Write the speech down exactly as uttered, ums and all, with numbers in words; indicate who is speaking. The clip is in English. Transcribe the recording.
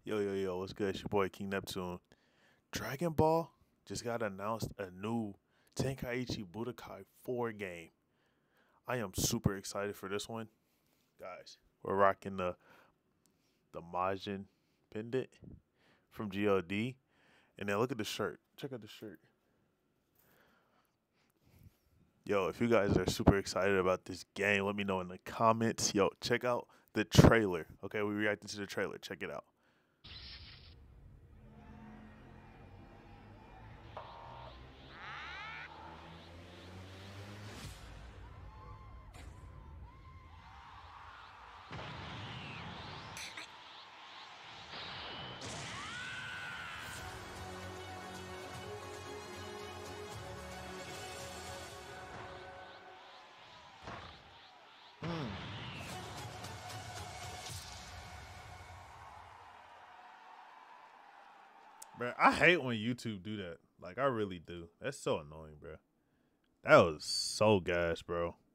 Speaker 1: Yo, yo, yo, what's good? It's your boy King Neptune. Dragon Ball just got announced a new Tenkaichi Budokai four game. I am super excited for this one. Guys, we're rocking the the Majin pendant from G O D. And then look at the shirt. Check out the shirt. Yo, if you guys are super excited about this game, let me know in the comments. Yo, check out the trailer. Okay, we reacted to the trailer. Check it out. Bro, I hate when YouTube do that. Like, I really do. That's so annoying, bro. That was so gas, bro.